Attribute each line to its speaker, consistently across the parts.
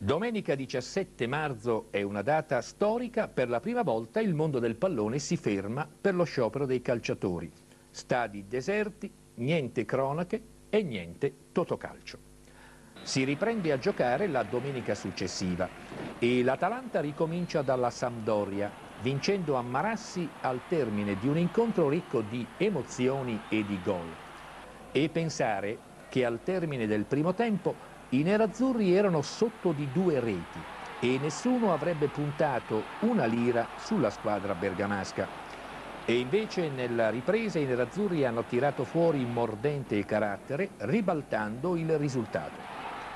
Speaker 1: Domenica 17 marzo è una data storica. Per la prima volta il mondo del pallone si ferma per lo sciopero dei calciatori. Stadi deserti, niente cronache e niente Totocalcio. Si riprende a giocare la domenica successiva e l'Atalanta ricomincia dalla Sampdoria, vincendo a Marassi al termine di un incontro ricco di emozioni e di gol. E pensare che al termine del primo tempo i nerazzurri erano sotto di 2 reti e nessuno avrebbe puntato una lira sulla squadra bergamasca. E invece nella ripresa i nerazzurri hanno tirato fuori mordente e carattere, ribaltando il risultato.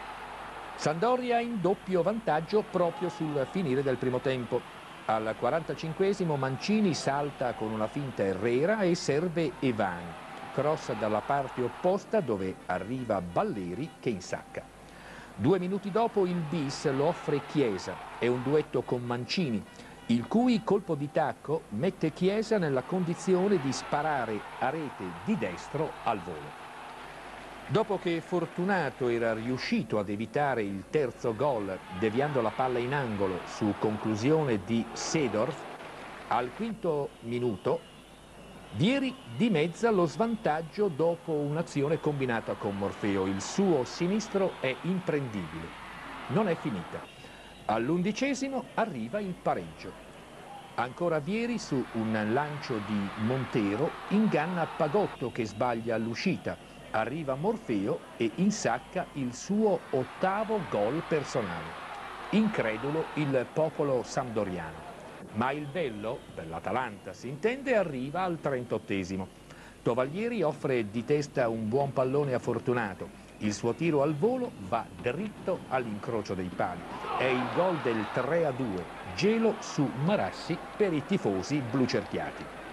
Speaker 1: Sampdoria in doppio vantaggio proprio sul finire del primo tempo. Al 45esimo Mancini salta con una finta Herrera e serve Evan. Cross dalla parte opposta dove arriva Balleri che insacca. 2 minuti dopo il bis lo offre Chiesa, è un duetto con Mancini, il cui colpo di tacco mette Chiesa nella condizione di sparare a rete di destro al volo. Dopo che Fortunato era riuscito ad evitare il terzo gol deviando la palla in angolo su conclusione di Seedorf, al quinto minuto Vieri dimezza lo svantaggio dopo un'azione combinata con Morfeo. Il suo sinistro è imprendibile. Non è finita. All'11° arriva il pareggio. Ancora Vieri su un lancio di Montero inganna Pagotto che sbaglia all'uscita. Arriva Morfeo e insacca il suo 8° gol personale. Incredulo il popolo sampdoriano. Ma il bello, per l'Atalanta si intende, arriva al 38esimo. Tovaglieri offre di testa un buon pallone a Fortunato. Il suo tiro al volo va dritto all'incrocio dei pali. È il gol del 3-2, gelo su Marassi per i tifosi blucerchiati.